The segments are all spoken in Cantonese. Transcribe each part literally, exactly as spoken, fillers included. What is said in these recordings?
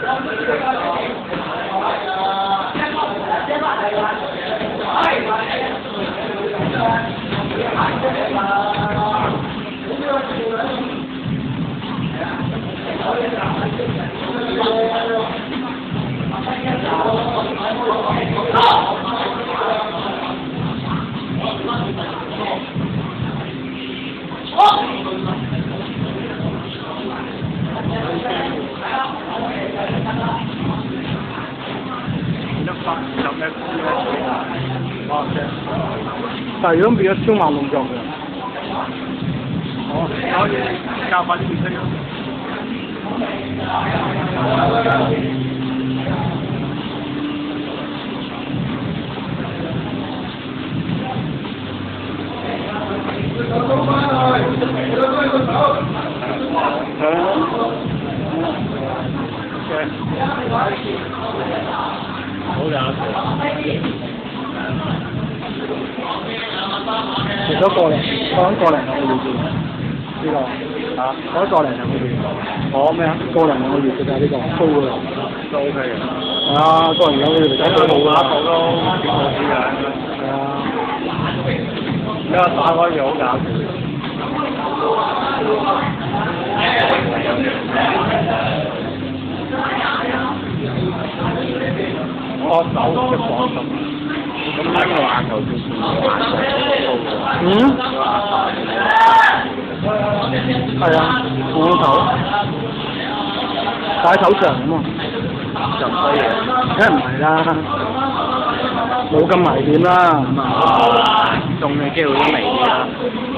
但係如果變咗超慢動作嘅， 哦，可以教快啲變聲。好嘅。 除咗個零，講個零兩個月啫，呢個啊，講個零兩個月。我咩啊？個零兩個月嘅咋呢個，高㗎啦。 都 OK 嘅。 係啊，個零兩個月嚟講都冇啦。 好咯，幾個字嘅。 係啊。 而家打開嘢好搞笑。我手一廣咁，咁睇個眼球叫嗯？係啊，我頭擺手上咁啊， 就衰嘅， 梗係唔係啦，冇咁危險啦， 咁啊，中嘅機會都微啲啦。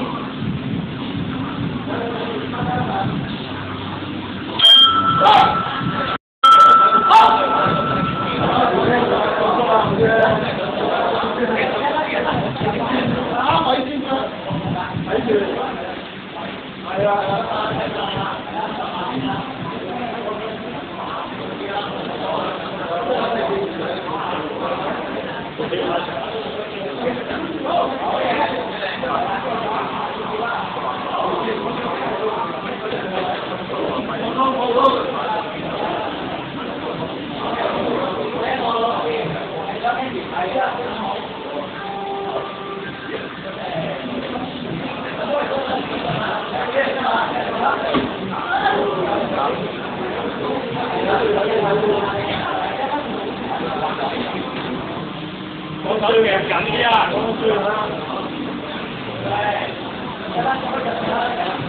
我手要夾緊啲啊！